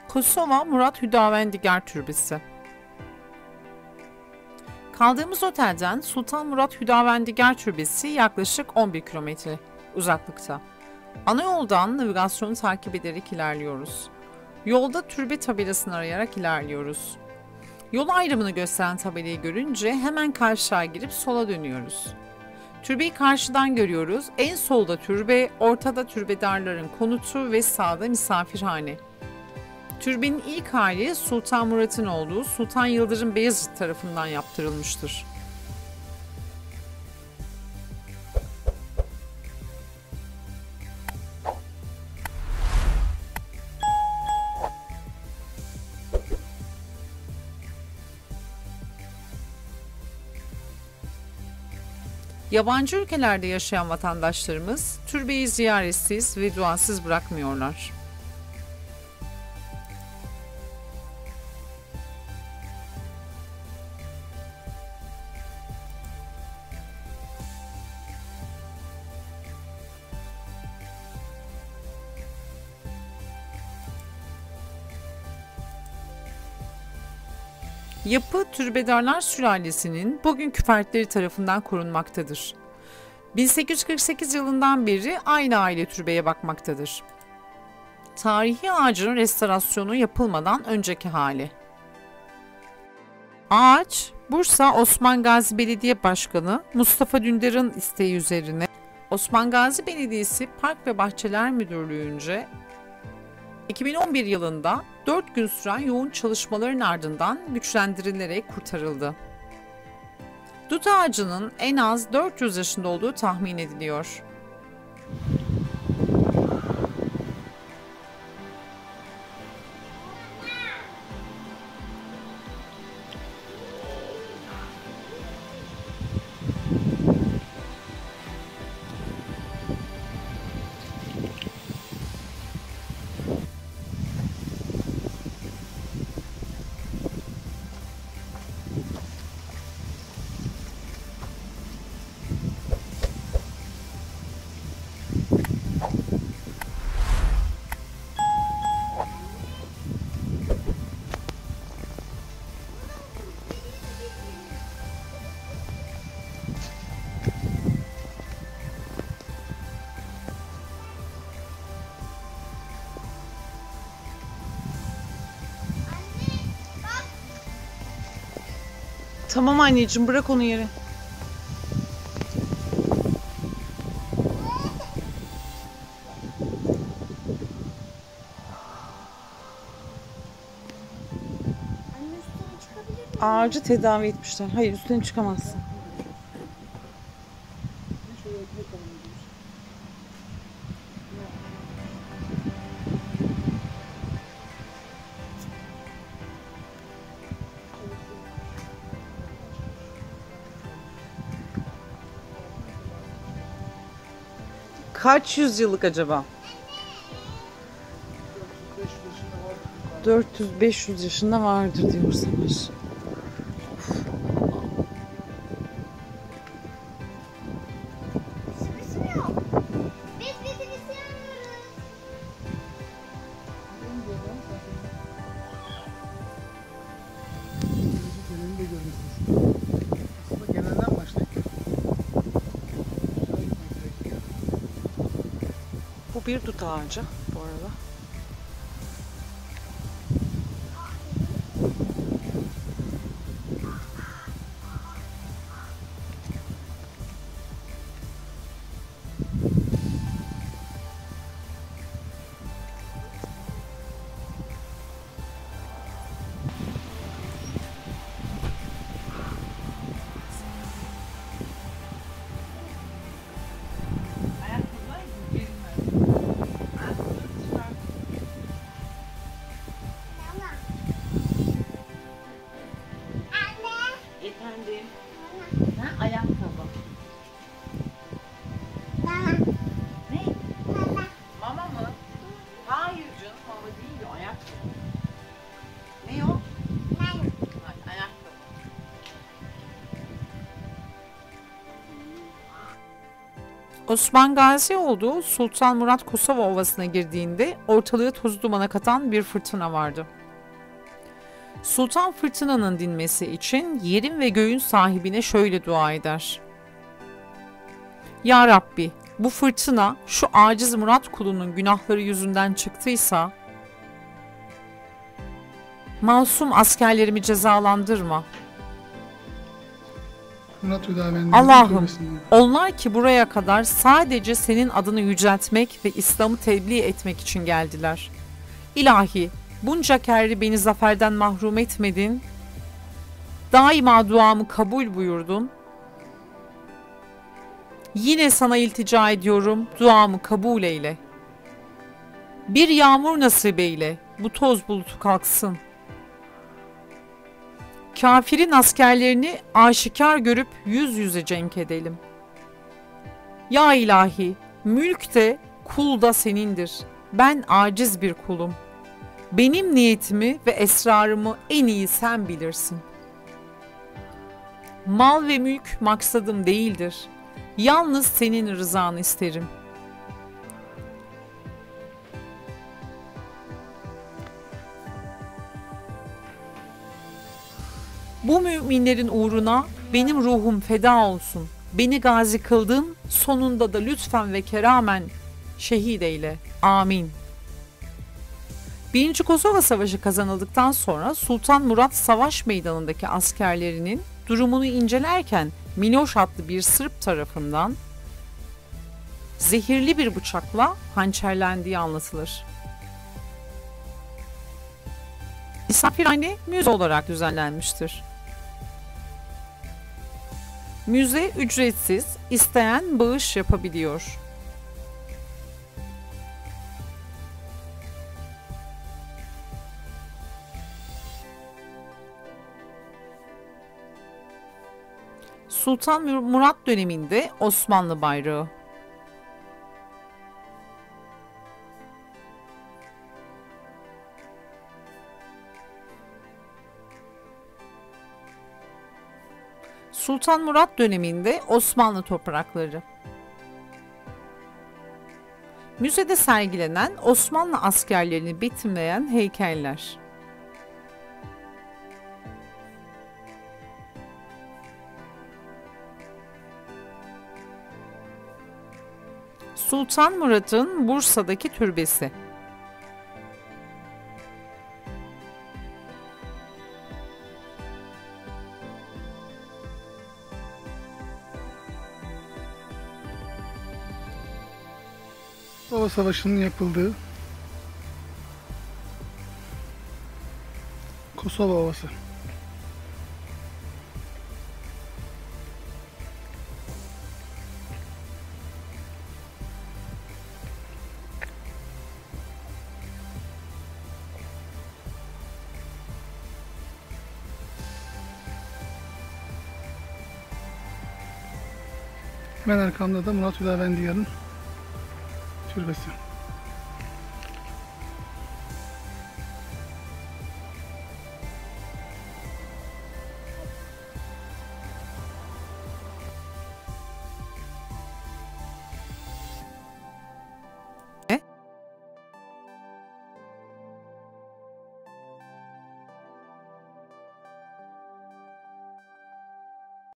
Kosova Murat Hüdavendigar Türbesi. Kaldığımız otelden Sultan Murat Hüdavendigar Türbesi yaklaşık 11 kilometre uzaklıkta. Ana yoldan navigasyonu takip ederek ilerliyoruz. Yolda türbe tabelasını arayarak ilerliyoruz. Yol ayrımını gösteren tabelayı görünce hemen karşıya girip sola dönüyoruz. Türbeyi karşıdan görüyoruz. En solda türbe, ortada türbedarların konutu ve sağda misafirhane. Türbenin ilk hali Sultan Murat'ın olduğu Sultan Yıldırım Beyazıt tarafından yaptırılmıştır. Yabancı ülkelerde yaşayan vatandaşlarımız türbeyi ziyaretsiz ve duasız bırakmıyorlar. Yapı Türbedarlar sülalesinin bugünkü fertleri tarafından korunmaktadır. 1848 yılından beri aynı aile türbeye bakmaktadır. Tarihi ağacın restorasyonu yapılmadan önceki hali. Ağaç, Bursa Osman Gazi Belediye Başkanı Mustafa Dündar'ın isteği üzerine Osman Gazi Belediyesi Park ve Bahçeler Müdürlüğü'nce 2011 yılında 4 gün süren yoğun çalışmaların ardından güçlendirilerek kurtarıldı. Dut ağacının en az 400 yaşında olduğu tahmin ediliyor. Tamam anneciğim, bırak onu yere. Ağacı tedavi etmişler. Hayır, üstüne çıkamazsın. Kaç yüzyıllık acaba? 400-500 yaşında vardır diyor Savaş. Bu bir dut ağacı bu arada. Efendim? Ha, ayakkabı. Ne? Mama mı? Hayır canım, mama değil o, ayakkabı. Ne o? Hayır, ayakkabı. Osman Gazioğlu, Sultan Murat Kosova Ovası'na girdiğinde ortalığı toz dumana katan bir fırtına vardı. Sultan fırtınanın dinmesi için yerin ve göğün sahibine şöyle dua eder: Ya Rabbi, bu fırtına şu aciz Murat kulunun günahları yüzünden çıktıysa, masum askerlerimi cezalandırma. Murat Hüdavendi'nin Allah'ım, tövbesinden. onlar ki buraya kadar sadece senin adını yüceltmek ve İslam'ı tebliğ etmek için geldiler. İlahi, bunca kere beni zaferden mahrum etmedin, daima duamı kabul buyurdun. Yine sana iltica ediyorum, duamı kabul eyle. Bir yağmur nasip eyle, bu toz bulutu kalksın. Kafirin askerlerini aşikar görüp yüz yüze cenk edelim. Ya ilahi, mülk de kul da senindir. Ben aciz bir kulum. Benim niyetimi ve esrarımı en iyi sen bilirsin. Mal ve mülk maksadım değildir. Yalnız senin rızanı isterim. Bu müminlerin uğruna benim ruhum feda olsun. Beni gazi kıldın, sonunda da lütfen ve keramen şehit eyle. Amin. 1. Kosova Savaşı kazanıldıktan sonra Sultan Murat savaş meydanındaki askerlerinin durumunu incelerken Miloš adlı bir Sırp tarafından zehirli bir bıçakla hançerlendiği anlatılır. Misafirhane müze olarak düzenlenmiştir. Müze ücretsiz, isteyen bağış yapabiliyor. Sultan Murat döneminde Osmanlı bayrağı. Sultan Murat döneminde Osmanlı toprakları. Müzede sergilenen Osmanlı askerlerini betimleyen heykeller. Sultan Murat'ın Bursa'daki türbesi. Kosova Savaşı'nın yapıldığı Kosova Ovası. Hemen arkamda da Murat Hüdavendigar'ın türbesi.